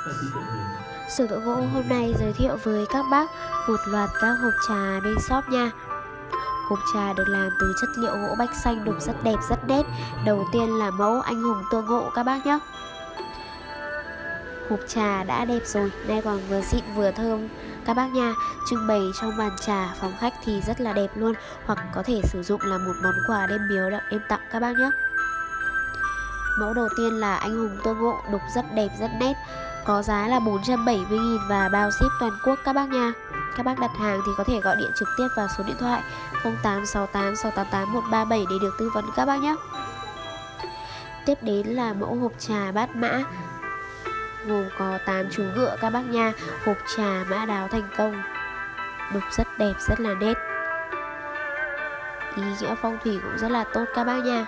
Sưởng Tượng Gỗ hôm nay giới thiệu với các bác một loạt các hộp trà bên shop nha. Hộp trà được làm từ chất liệu gỗ bách xanh đục rất đẹp, rất nét. Đầu tiên là mẫu anh hùng tương ngộ các bác nhé. Hộp trà đã đẹp rồi, nay còn vừa xịn vừa thơm các bác nha. Trưng bày trong bàn trà phòng khách thì rất là đẹp luôn, hoặc có thể sử dụng là một món quà đem biếu đem tặng các bác nhé. Mẫu đầu tiên là anh hùng tương ngộ đục rất đẹp, rất nét. Có giá là 470.000 và bao ship toàn quốc các bác nha. Các bác đặt hàng thì có thể gọi điện trực tiếp vào số điện thoại 0868 688 137 để được tư vấn các bác nhé. Tiếp đến là mẫu hộp trà bát mã, gồm có 8 chú ngựa các bác nha. Hộp trà mã đáo thành công, đục rất đẹp, rất là nét. Ý nghĩa phong thủy cũng rất là tốt các bác nha.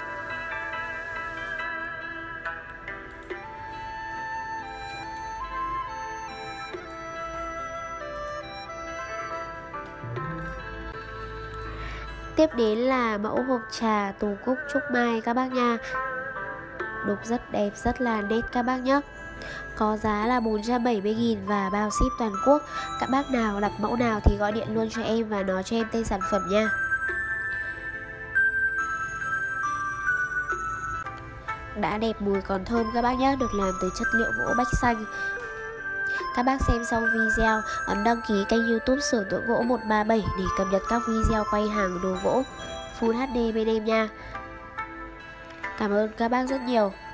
Tiếp đến là mẫu hộp trà tù cúc trúc mai các bác nha. Đục rất đẹp, rất là nét các bác nhé. Có giá là 470.000 và bao ship toàn quốc. Các bác nào đặt mẫu nào thì gọi điện luôn cho em và nói cho em tên sản phẩm nha. Đã đẹp, mùi còn thơm các bác nhé. Được làm từ chất liệu gỗ bách xanh. Các bác xem xong video, ấn đăng ký kênh YouTube Sưởng Tượng Gỗ 137 để cập nhật các video quay hàng đồ gỗ Full HD bên em nha. Cảm ơn các bác rất nhiều.